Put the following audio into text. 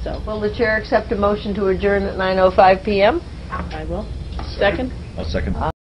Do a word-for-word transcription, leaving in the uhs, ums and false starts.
So Will the chair accept a motion to adjourn at nine oh five p m? I will. Second? I'll second.